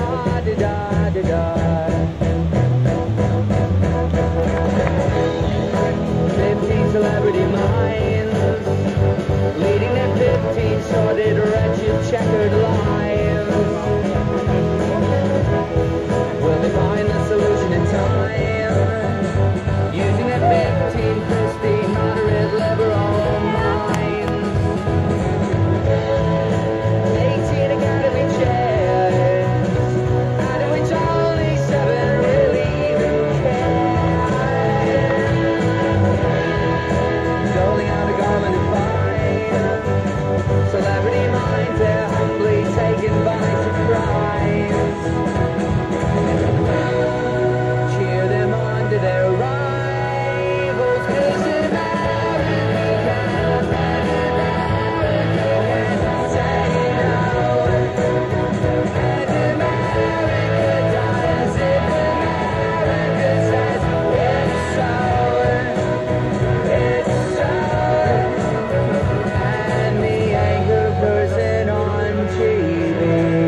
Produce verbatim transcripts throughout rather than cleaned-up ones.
la-di-da-di-da. Fifteen celebrity minds, leading their fifteen sordid, wretched, checkered lives. Will they find the solution in time, using their fifteen pristine, moderate, liberal minds? Eighteen academy chairs, out of which only seven really even care. Doling out a garment of fine, celebrity minds, they're humbly taken by surprise. Cheer them on to their rivals, 'cause America, America can say no. And America does if America says it's so. It's so. And the anchor person on T V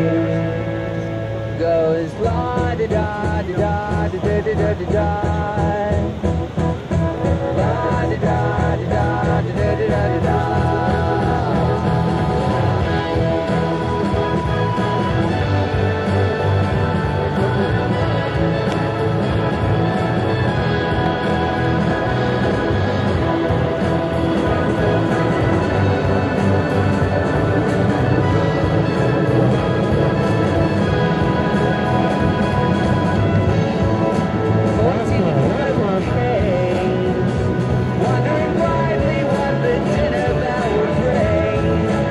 goes la-di-da-di-da-di-da-di-da-di-da. La-di-da-di-da-di-da-di-da-di-da. Fourteen incredible kings, wondering quietly what the dinner bell would ring.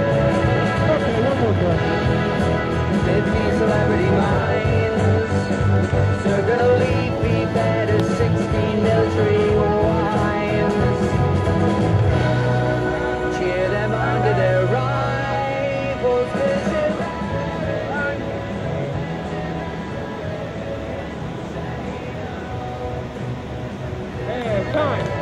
Fifteen celebrity minds, circle a leafy bed of sixteen military wives. Cheer them on to their rivals' vision. Hey, time.